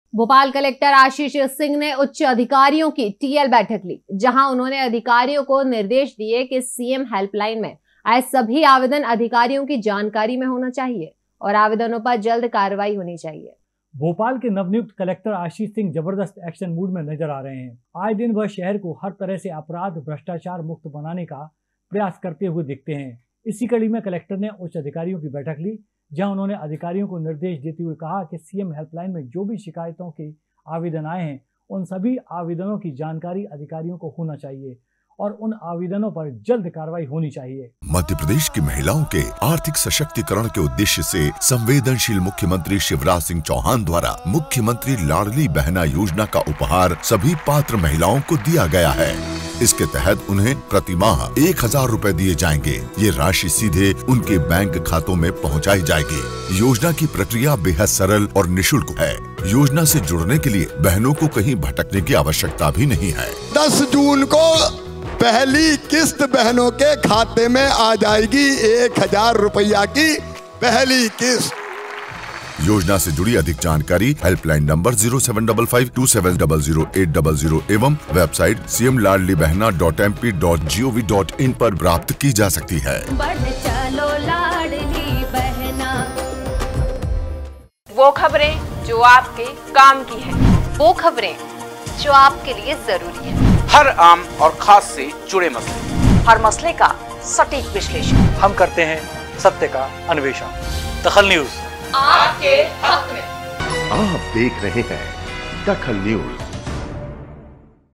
Bhopal collector Ashish Singh ने उच्च अधिकारियों की टीएल बैठक ली, जहां उन्होंने अधिकारियों को निर्देश दिए कि सीएम हेल्पलाइन में आए सभी आवेदन अधिकारियों की जानकारी में होना चाहिए और आवेदनों पर जल्द कार्रवाई होनी चाहिए। भोपाल के नवनियुक्त कलेक्टर आशीष सिंह जबरदस्त एक्शन मूड में नजर आ रहे हैं। आए दिन वह शहर को हर तरह से अपराध भ्रष्टाचार मुक्त बनाने का प्रयास करते हुए दिखते हैं। इसी कड़ी में कलेक्टर ने उच्च अधिकारियों की बैठक ली, जहां उन्होंने अधिकारियों को निर्देश देते हुए कहा कि सीएम हेल्पलाइन में जो भी शिकायतों के आवेदन आए हैं, उन सभी आवेदनों की जानकारी अधिकारियों को होना चाहिए और उन आवेदनों पर जल्द कार्रवाई होनी चाहिए। मध्य प्रदेश की महिलाओं के आर्थिक सशक्तिकरण के उद्देश्य से संवेदनशील मुख्यमंत्री शिवराज सिंह चौहान द्वारा मुख्यमंत्री लाडली बहना योजना का उपहार सभी पात्र महिलाओं को दिया गया है। इसके तहत उन्हें प्रति माह 1000 रुपए दिए जाएंगे। ये राशि सीधे उनके बैंक खातों में पहुंचाई जाएगी। योजना की प्रक्रिया बेहद सरल और निःशुल्क है। योजना से जुड़ने के लिए बहनों को कहीं भटकने की आवश्यकता भी नहीं है। 10 जून को पहली किस्त बहनों के खाते में आ जाएगी। 1000 रुपया की पहली किस्त। योजना से जुड़ी अधिक जानकारी हेल्पलाइन नंबर 075527000800 एवं वेबसाइट cmladlibehna.mp.gov.in पर प्राप्त की जा सकती है। बढ़ चलो लाडली बहना। वो खबरें जो आपके काम की है, वो खबरें जो आपके लिए जरूरी है। हर आम और खास से जुड़े मसले, हर मसले का सटीक विश्लेषण हम करते हैं सत्य का अन्वेषण। दखल न्यूज आपके हक में। आप देख रहे हैं दखल न्यूज।